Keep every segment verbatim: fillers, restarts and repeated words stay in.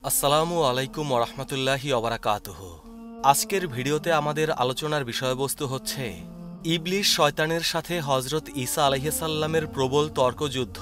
আসসালামু আলাইকুম ওয়া রাহমাতুল্লাহি ওয়া বারাকাতুহু। আজকের ভিডিওতে আমাদের আলোচনার বিষয়বস্তু হচ্ছে ইবলিশ শয়তানের সাথে হযরত ঈসা আলাইহিস সালামের প্রবল তর্কযুদ্ধ।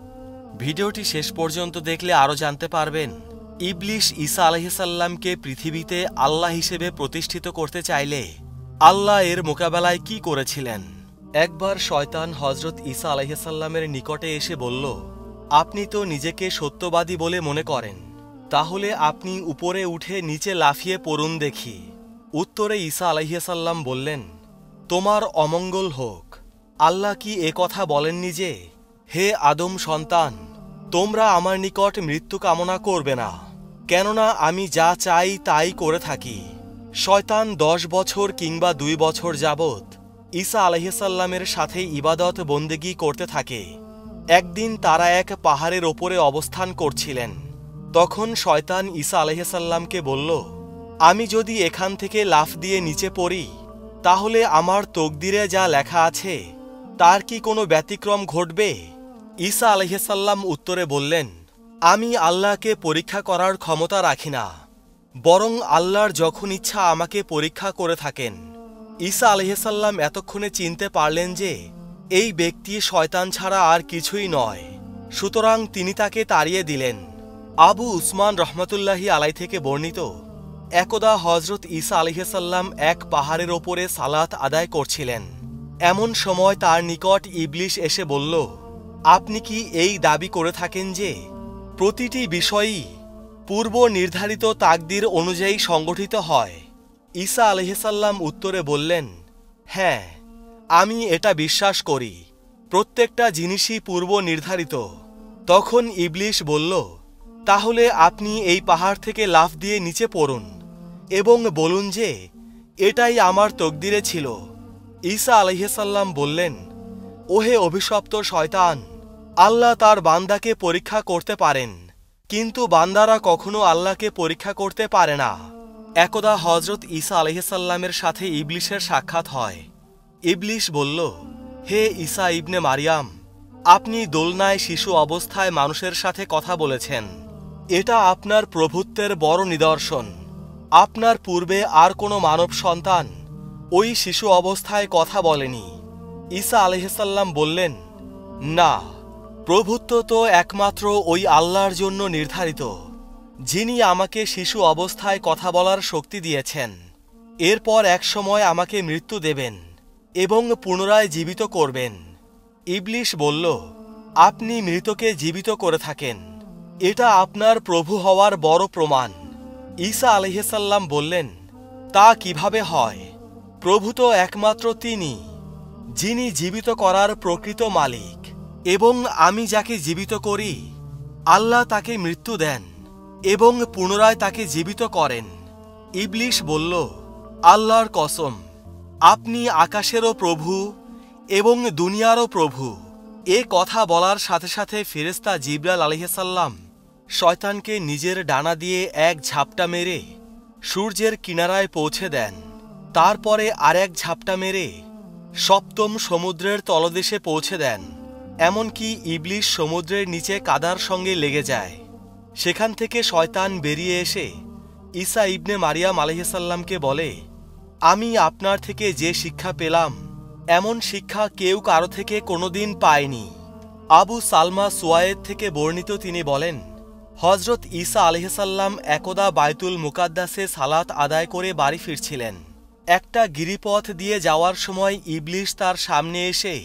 ভিডিওটি শেষ পর্যন্ত দেখলে আরও জানতে পারবেন ইবলিশ ঈসা আলাইহিস সালামকে পৃথিবীতে আল্লাহ হিসেবে প্রতিষ্ঠিত করতে চাইলে আল্লাহ এর মোকাবেলায় কি করেছিলেন। একবার শয়তান হযরত ঈসা আলাইহিস সালামের নিকটে এসে বলল, আপনি তো নিজেকে সত্যবাদী বলে মনে করেন, তাহলে আপনি উপরে উঠে নিচে লাফিয়ে পড়ুন দেখি। উত্তরে ঈসা আলাইহিস সালাম বললেন, তোমার অমঙ্গল হোক। আল্লাহ কি এ কথা বলেননি যে, হে আদম সন্তান, তোমরা আমার নিকট মৃত্যু কামনা করবে না, কেননা আমি যা চাই তাই করে থাকি। শয়তান দশ বছর কিংবা দুই বছর যাবৎ ঈসা আলাইহিস সালামের সাথে ইবাদত বন্দেগী করতে থাকে। একদিন তারা এক পাহাড়ের ওপরে অবস্থান করছিলেন। তখন শয়তান ঈসা আলাইহিস সালামকে বলল, আমি যদি এখান থেকে লাফ দিয়ে নিচে পড়ি, তাহলে আমার তকদিরে যা লেখা আছে তার কি কোনো ব্যতিক্রম ঘটবে? ঈসা আলাইহিস সালাম উত্তরে বললেন, আমি আল্লাহকে পরীক্ষা করার ক্ষমতা রাখি না, বরং আল্লাহর যখন ইচ্ছা আমাকে পরীক্ষা করে থাকেন। ঈসা আলাইহিস সালাম এতক্ষণে চিনতে পারলেন যে এই ব্যক্তি শয়তান ছাড়া আর কিছুই নয়, সুতরাং তিনি তাকে তাড়িয়ে দিলেন। আবু উসমান রহমতুল্লাহি আলাই থেকে বর্ণিত, একদা হযরত ঈসা আলাইহিস সালাম এক পাহাড়ের ওপরে সালাত আদায় করছিলেন। এমন সময় তার নিকট ইবলিশ এসে বলল, আপনি কি এই দাবি করে থাকেন যে প্রতিটি বিষয়ই পূর্ব নির্ধারিত তাকদির অনুযায়ী সংগঠিত হয়? ঈসা আলাইহিস সালাম উত্তরে বললেন, হ্যাঁ, আমি এটা বিশ্বাস করি, প্রত্যেকটা জিনিসই পূর্ব নির্ধারিত। তখন ইবলিশ বলল, তাহলে আপনি এই পাহাড় থেকে লাফ দিয়ে নিচে পড়ুন এবং বলুন যে এটাই আমার তকদিরে ছিল। ঈসা আলাইহিস সালাম বললেন, ওহে অভিশপ্ত শয়তান, আল্লাহ তার বান্দাকে পরীক্ষা করতে পারেন, কিন্তু বান্দারা কখনো আল্লাহকে পরীক্ষা করতে পারে না। একদা হযরত ঈসা আলাইহিস সালামের সাথে ইবলিশের সাক্ষাৎ হয়। ইবলিশ বলল, হে ঈসা ইবনে মারিয়াম, আপনি দোলনায় শিশু অবস্থায় মানুষের সাথে কথা বলেছেন, এটা আপনার প্রভুত্বের বড় নিদর্শন। আপনার পূর্বে আর কোনো মানব সন্তান ওই শিশু অবস্থায় কথা বলেনি। ঈসা আলাইহিস সালাম বললেন, না, প্রভুত্ব তো একমাত্র ওই আল্লাহর জন্য নির্ধারিত, যিনি আমাকে শিশু অবস্থায় কথা বলার শক্তি দিয়েছেন। এরপর এক সময় আমাকে মৃত্যু দেবেন এবং পুনরায় জীবিত করবেন। ইবলিশ বলল, আপনি মৃতকে জীবিত করে থাকেন, এটা আপনার প্রভু হওয়ার বড় প্রমাণ। ঈসা আলাইহিস সালাম বললেন, তা কিভাবে হয়? প্রভু তো একমাত্র তিনি, যিনি জীবিত করার প্রকৃত মালিক, এবং আমি যাকে জীবিত করি আল্লাহ তাকে মৃত্যু দেন এবং পুনরায় তাকে জীবিত করেন। ইবলিশ বলল, আল্লাহর কসম, আপনি আকাশেরও প্রভু এবং দুনিয়ারও প্রভু। এ কথা বলার সাথে সাথে ফেরেশতা জিবরাইল আলাইহিস সালাম শয়তানকে নিজের ডানা দিয়ে এক ঝাপটা মেরে সূর্যের কিনারায় পৌঁছে দেন। তারপরে আরেক ঝাপটা মেরে সপ্তম সমুদ্রের তলদেশে পৌঁছে দেন। এমনকি ইবলিশ সমুদ্রের নিচে কাদার সঙ্গে লেগে যায়। সেখান থেকে শয়তান বেরিয়ে এসে ঈসা ইবনে মারিয়াম আলাইহিস সালামকে বলে, আমি আপনার থেকে যে শিক্ষা পেলাম এমন শিক্ষা কেউ কারো থেকে কোনোদিন পায়নি। আবু সালমা সুয়ায়েদ থেকে বর্ণিত, তিনি বলেন, হযরত ঈসা আলাইহিস সালাম একদা বায়তুল মুকাদ্দাসে সালাত আদায় করে বাড়ি ফিরছিলেন। একটা গিরিপথ দিয়ে যাওয়ার সময় ইবলিশ তার সামনে এসে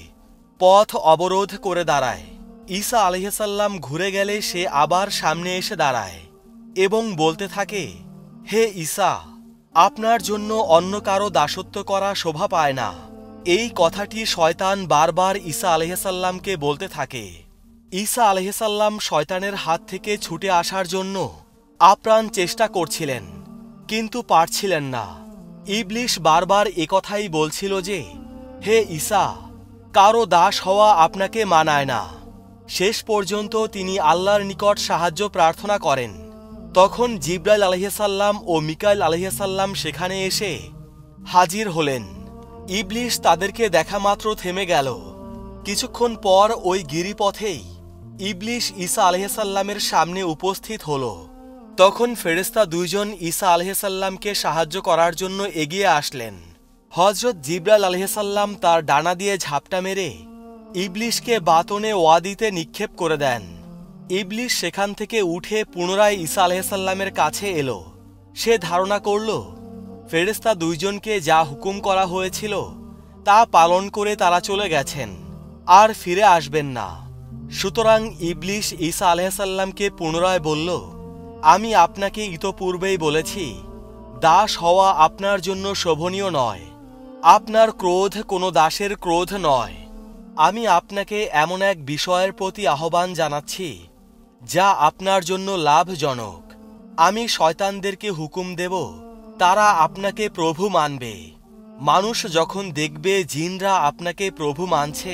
পথ অবরোধ করে দাঁড়ায়। ঈসা আলাইহিস সালাম ঘুরে গেলে সে আবার সামনে এসে দাঁড়ায় এবং বলতে থাকে, হে ঈসা, আপনার জন্য অন্য কারো দাসত্ব করা শোভা পায় না। এই কথাটি শয়তান বারবার ঈসা আলাইহিস সালামকে বলতে থাকে। ঈসা আলাইহিস সালাম শয়তানের হাত থেকে ছুটে আসার জন্য আপ্রাণ চেষ্টা করছিলেন, কিন্তু পারছিলেন না। ইবলিশ বারবার একথাই বলছিল যে, হে ঈসা, কারো দাস হওয়া আপনাকে মানায় না। শেষ পর্যন্ত তিনি আল্লাহর নিকট সাহায্য প্রার্থনা করেন। তখন জিবরাইল আলাইহিস সালাম ও মিকাইল আলাইহিস সালাম সেখানে এসে হাজির হলেন। ইবলিশ তাদেরকে দেখা মাত্র থেমে গেল। কিছুক্ষণ পর ওই গিরিপথেই ইবলিশ ঈসা আলাইহিস সালামের সামনে উপস্থিত হল। তখন ফেরেশতা দুইজন ঈসা আলাইহিসসালামকে সাহায্য করার জন্য এগিয়ে আসলেন। হযরত জিবরাইল আলাইহিসসালাম তার ডানা দিয়ে ঝাপটা মেরে ইবলিশকে বাতনে ওয়াদিতে নিক্ষেপ করে দেন। ইবলিশ সেখান থেকে উঠে পুনরায় ঈসা আলাইহিসসালামের কাছে এলো। সে ধারণা করল ফেরেশতা দুইজনকে যা হুকুম করা হয়েছিল তা পালন করে তারা চলে গেছেন, আর ফিরে আসবেন না। সুতরাং ইবলিশ ঈসা আলাইহিসসালামকে পুনরায় বলল, আমি আপনাকে ইতপূর্বেই বলেছি, দাস হওয়া আপনার জন্য শোভনীয় নয়। আপনার ক্রোধ কোনো দাসের ক্রোধ নয়। আমি আপনাকে এমন এক বিষয়ের প্রতি আহ্বান জানাচ্ছি যা আপনার জন্য লাভজনক। আমি শয়তানদেরকে হুকুম দেব, তারা আপনাকে প্রভু মানবে। মানুষ যখন দেখবে জিনরা আপনাকে প্রভু মানছে,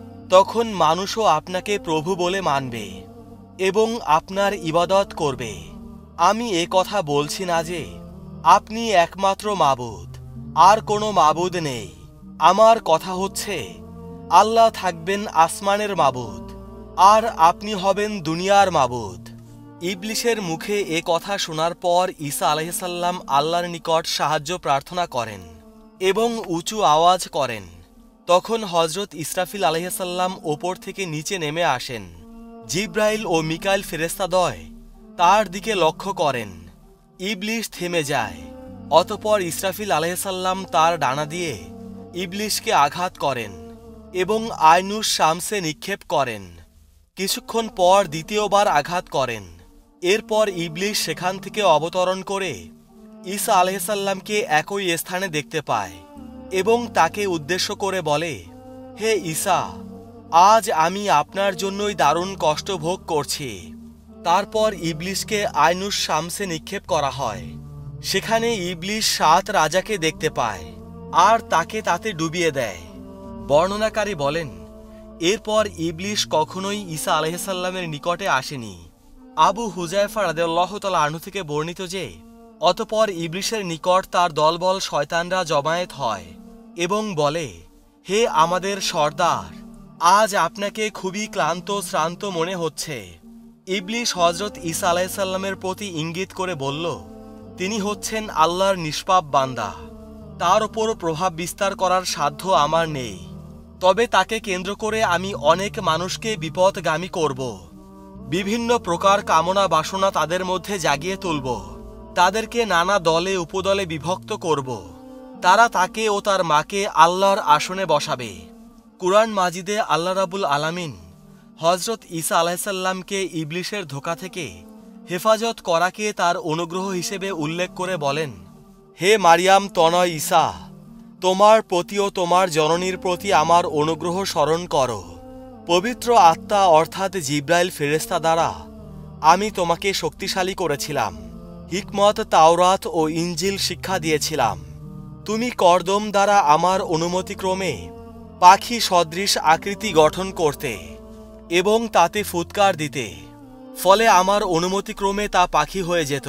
তখন মানুষও আপনাকে প্রভু বলে মানবে এবং আপনার ইবাদত করবে। আমি এ কথা বলছি না যে আপনি একমাত্র মাবুদ, আর কোনো মাবুদ নেই। আমার কথা হচ্ছে আল্লাহ থাকবেন আসমানের মাবুদ, আর আপনি হবেন দুনিয়ার মাবুদ। ইবলিশের মুখে এ কথা শোনার পর ঈসা আলাইহিসসালাম আল্লাহর নিকট সাহায্য প্রার্থনা করেন এবং উঁচু আওয়াজ করেন। তখন হযরত ইসরাফিল আলাইহিসসালাম ওপর থেকে নিচে নেমে আসেন। জিবরাইল ও মিকাইল ফেরেশতাদ্বয় তার দিকে লক্ষ্য করেন। ইবলিশ থেমে যায়। অতঃপর ইসরাফিল আলাইহিসসালাম তার ডানা দিয়ে ইবলিশকে আঘাত করেন এবং আইনুস শামসে নিক্ষেপ করেন। কিছুক্ষণ পর দ্বিতীয়বার আঘাত করেন। এরপর ইবলিশ সেখান থেকে অবতরণ করে ঈসা আলাইহিসসালামকে একই স্থানে দেখতে পায় এবং তাকে উদ্দেশ্য করে বলে, হে ঈসা, আজ আমি আপনার জন্যই দারুণ কষ্ট ভোগ করছি। তারপর ইবলিশকে আইনুস শামসে নিক্ষেপ করা হয়। সেখানে ইবলিশ সাত রাজাকে দেখতে পায় আর তাকে তাতে ডুবিয়ে দেয়। বর্ণনাকারী বলেন, এরপর ইবলিশ কখনোই ঈসা আলাইহিসসালামের নিকটে আসেনি। আবু হুযায়ফা রাদিয়াল্লাহু তাআলা আনহু থেকে বর্ণিত যে, অতঃপর ইবলিশের নিকট তার দলবল শয়তানরা জমায়েত হয় এবং বলে, হে আমাদের সর্দার, আজ আপনাকে খুবই ক্লান্ত শ্রান্ত মনে হচ্ছে। ইবলিশ হযরত ঈসা আলাইহিসসালামের প্রতি ইঙ্গিত করে বলল, তিনি হচ্ছেন আল্লাহর নিষ্পাপ বান্দা, তার ওপর প্রভাব বিস্তার করার সাধ্য আমার নেই। তবে তাকে কেন্দ্র করে আমি অনেক মানুষকে বিপদগামী করব। বিভিন্ন প্রকার কামনা বাসনা তাদের মধ্যে জাগিয়ে তুলব। তাদেরকে নানা দলে উপদলে বিভক্ত করব। তারা তাকে ও তার মাকে আল্লাহর আসনে বসাবে। কুরআন মাজিদে আল্লাহ রাব্বুল আলামিন হযরত ঈসা আলাইহিসসালামকে ইবলিশের ধোঁকা থেকে হেফাজত করাকে তার অনুগ্রহ হিসেবে উল্লেখ করে বলেন, হে মারিয়াম তনয় ঈসা, তোমার প্রতি ও তোমার জননীর প্রতি আমার অনুগ্রহ স্মরণ করো। পবিত্র আত্মা অর্থাৎ জিবরাইল ফেরেশতা দ্বারা আমি তোমাকে শক্তিশালী করেছিলাম, হিকমত, তাওরাত ও ইনজিল শিক্ষা দিয়েছিলাম। তুমি কর্দম দ্বারা আমার অনুমতিক্রমে পাখি সদৃশ আকৃতি গঠন করতে এবং তাতে ফুৎকার দিতে, ফলে আমার অনুমতিক্রমে তা পাখি হয়ে যেত।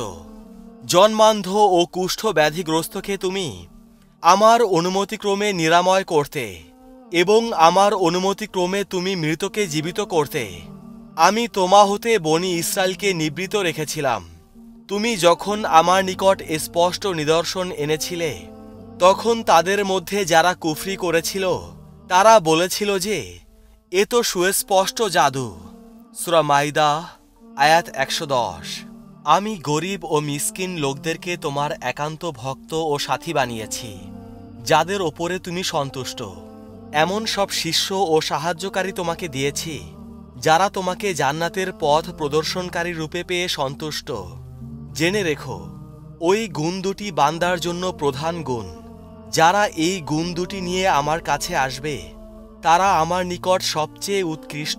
জন্মান্ধ ও কুষ্ঠ ব্যাধিগ্রস্তকে তুমি আমার অনুমতিক্রমে নিরাময় করতে এবং আমার অনুমতিক্রমে তুমি মৃতকে জীবিত করতে। আমি তোমা হতে বনি ইসরায়েলকে নিবৃত রেখেছিলাম। তুমি যখন আমার নিকট স্পষ্ট নিদর্শন এনেছিলে, তখন তাদের মধ্যে যারা কুফরি করেছিল তারা বলেছিল যে, এ তো সুস্পষ্ট জাদু। সূরা মাইদা আয়াত একশো দশ। আমি গরিব ও মিসকিন লোকদেরকে তোমার একান্ত ভক্ত ও সাথী বানিয়েছি, যাদের ওপরে তুমি সন্তুষ্ট। এমন সব শিষ্য ও সাহায্যকারী তোমাকে দিয়েছি যারা তোমাকে জান্নাতের পথ প্রদর্শনকারী রূপে পেয়ে সন্তুষ্ট। জেনে রেখো, ওই গুণ দুটি বান্দার জন্য প্রধান গুণ। যারা এই গুণ দুটি নিয়ে আমার কাছে আসবে, তারা আমার নিকট সবচেয়ে উৎকৃষ্ট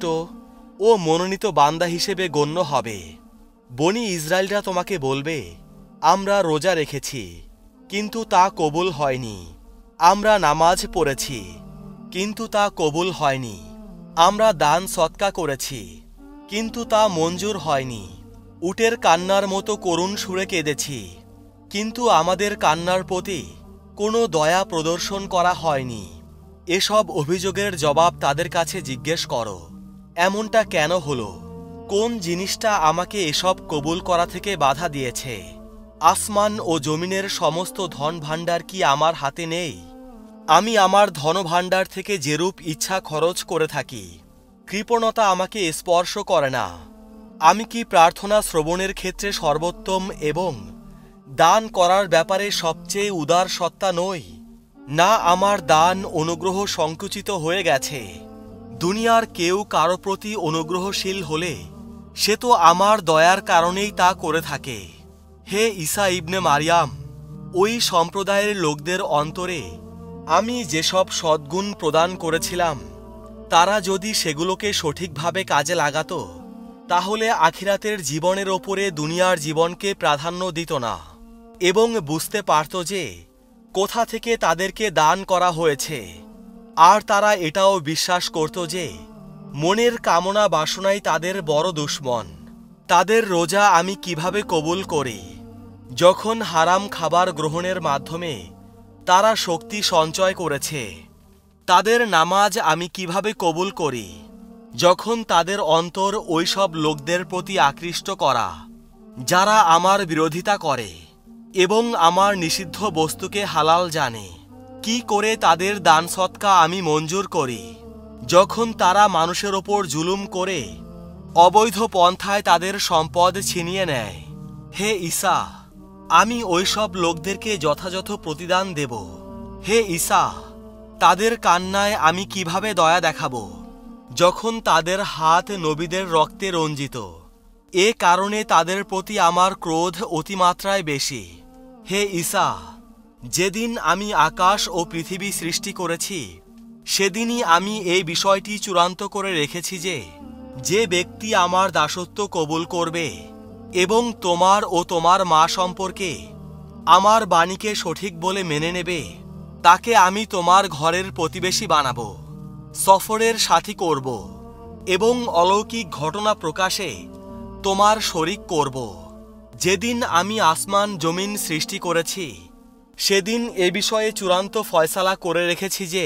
ও মনোনীত বান্দা হিসেবে গণ্য হবে। বনি ইসরায়েলরা তোমাকে বলবে, আমরা রোজা রেখেছি, কিন্তু তা কবুল হয়নি। আমরা নামাজ পড়েছি, কিন্তু তা কবুল হয়নি। আমরা দান সৎকা করেছি, কিন্তু তা মঞ্জুর হয়নি। উটের কান্নার মতো করুণ সুরে কেঁদেছি, কিন্তু আমাদের কান্নার প্রতি কোনো দয়া প্রদর্শন করা হয়নি। এসব অভিযোগের জবাব তাদের কাছে জিজ্ঞেস করো, এমনটা কেন হলো? কোন জিনিসটা আমাকে এসব কবুল করা থেকে বাধা দিয়েছে? আসমান ও জমিনের সমস্ত ধন ভাণ্ডার কি আমার হাতে নেই? আমি আমার ধনভাণ্ডার থেকে যেরূপ ইচ্ছা খরচ করে থাকি, কৃপণতা আমাকে স্পর্শ করে না। আমি কি প্রার্থনা শ্রবণের ক্ষেত্রে সর্বোত্তম এবং দান করার ব্যাপারে সবচেয়ে উদার সত্তা নই? না, আমার দান অনুগ্রহ সংকুচিত হয়ে গেছে। দুনিয়ার কেউ কারো প্রতি অনুগ্রহশীল হলে সে তো আমার দয়ার কারণেই তা করে থাকে। হে ঈসা ইবনে মারিয়াম, ওই সম্প্রদায়ের লোকদের অন্তরে আমি যেসব সদ্গুণ প্রদান করেছিলাম, তারা যদি সেগুলোকে সঠিকভাবে কাজে লাগাত, তাহলে আখিরাতের জীবনের ওপরে দুনিয়ার জীবনকে প্রাধান্য দিত না এবং বুঝতে পারত যে কোথা থেকে তাদেরকে দান করা হয়েছে। আর তারা এটাও বিশ্বাস করত যে মনের কামনা বাসনাই তাদের বড় দুশমন। তাদের রোজা আমি কিভাবে কবুল করি? যখন হারাম খাবার গ্রহণের মাধ্যমে তারা শক্তি সঞ্চয় করেছে। তাদের নামাজ আমি কিভাবে কবুল করি? যখন তাদের অন্তর ওইসব লোকদের প্রতি আকৃষ্ট করা যারা আমার বিরোধিতা করে এবং আমার নিষিদ্ধ বস্তুকে হালাল জানে। কি করে তাদের দান সৎকা আমি মঞ্জুর করি? যখন তারা মানুষের ওপর জুলুম করে অবৈধ পন্থায় তাদের সম্পদ ছিনিয়ে নেয়। হে ঈসা, আমি ওইসব লোকদেরকে যথাযথ প্রতিদান দেব। হে ঈসা, তাদের কান্নায় আমি কিভাবে দয়া দেখাব যখন তাদের হাত নবীদের রক্তে রঞ্জিত? এ কারণে তাদের প্রতি আমার ক্রোধ অতিমাত্রায় বেশি। হে ঈসা, যেদিন আমি আকাশ ও পৃথিবী সৃষ্টি করেছি, সেদিনই আমি এই বিষয়টি চূড়ান্ত করে রেখেছি যে যে ব্যক্তি আমার দাসত্ব কবুল করবে এবং তোমার ও তোমার মা সম্পর্কে আমার বাণীকে সঠিক বলে মেনে নেবে, তাকে আমি তোমার ঘরের প্রতিবেশী বানাব, সফরের সাথী করব এবং অলৌকিক ঘটনা প্রকাশে তোমার শরিক করব। যেদিন আমি আসমান জমিন সৃষ্টি করেছি, সেদিন এ বিষয়ে চূড়ান্ত ফয়সালা করে রেখেছি যে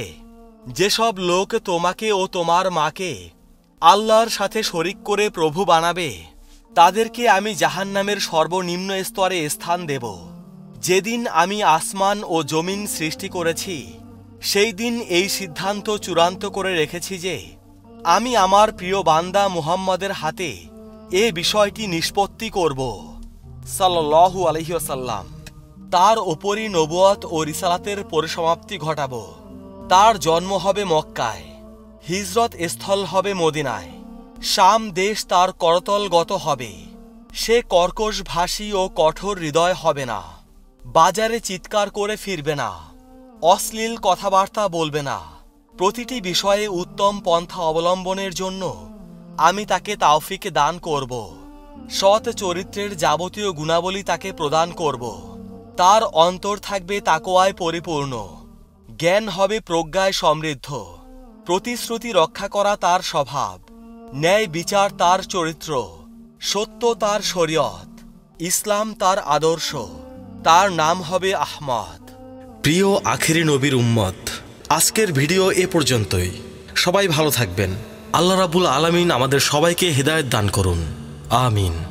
যেসব লোক তোমাকে ও তোমার মাকে আল্লাহর সাথে শরিক করে প্রভু বানাবে, তাদেরকে আমি জাহান্নামের সর্বনিম্ন স্তরে স্থান দেব। যেদিন আমি আসমান ও জমিন সৃষ্টি করেছি, সেই দিন এই সিদ্ধান্ত চূড়ান্ত করে রেখেছি যে আমি আমার প্রিয় বান্দা মুহাম্মদের হাতে এ বিষয়টি নিষ্পত্তি করব। সাল্লাল্লাহু আলাইহি ওয়াসাল্লাম। তার ওপরই নবুয়ত ও রিসালাতের পরিসমাপ্তি ঘটাব। তার জন্ম হবে মক্কায়, হিজরত স্থল হবে মদিনায়, শাম দেশ তার করতলগত হবে। সে কর্কশ ভাষী ও কঠোর হৃদয় হবে না, বাজারে চিৎকার করে ফিরবে না, অশ্লীল কথাবার্তা বলবে না। প্রতিটি বিষয়ে উত্তম পন্থা অবলম্বনের জন্য আমি তাকে তাওফিক দান করব। সৎ চরিত্রের যাবতীয় গুণাবলী তাকে প্রদান করব। তার অন্তর থাকবে তাকওয়ায় পরিপূর্ণ, জ্ঞান হবে প্রজ্ঞায় সমৃদ্ধ, প্রতিশ্রুতি রক্ষা করা তার স্বভাব, ন্যায় বিচার তার চরিত্র, সত্য তার শরীয়ত, ইসলাম তার আদর্শ। তার নাম হবে আহমদ। প্রিয় আখেরি নবীর উম্মত, আজকের ভিডিও এ পর্যন্তই। সবাই ভালো থাকবেন। আল্লাহ রাব্বুল আলামিন আমাদের সবাইকে হিদায়াত দান করুন। আমিন।